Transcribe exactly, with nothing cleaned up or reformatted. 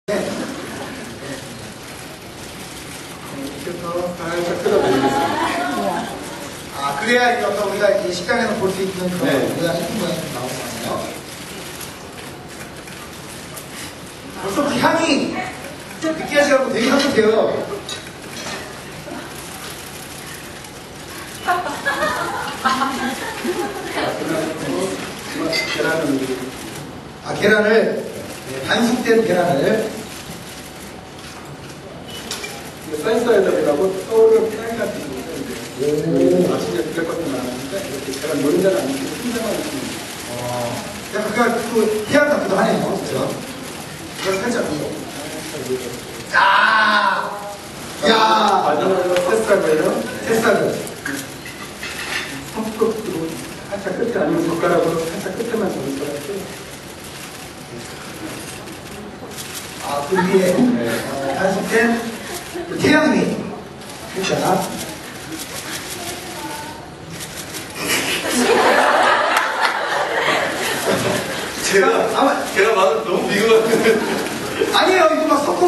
이렇게 해서 살짝 뜯어드리겠습니다. 아, 그래야 이제 어떤 우리가 이 식당에서 볼 수 있는 그런 네. 우리가 예쁜 모양이 좀 나올 것 같아요. 벌써부터 향이 좀 느끼하시고 되게 향긋해요. 계란을 아, 계란을, 네, 반숙된 계란을. 사이사이드라고 떠오르는 프라이 같은 건데 아침에 브레이크파스트 나왔는데 이렇게 계란 노른자가 아니고 순대만 있습니다. 어, 약간 그냥 또 해양 같기도 하네요. 그죠? 이걸 살짝 넣어. 아! 야! 마지막으로 테스트하고요. 새싹을. 손끝으로 살짝 끝에 아니면 젓가락으로 살짝 끝에만 잡을까요? 아, 그 위에, 어, 반숙된 그 태양미. 진짜. 제가 아마, 제가 맛을 너무 비교하는데 아니에요. 이거 막 섞어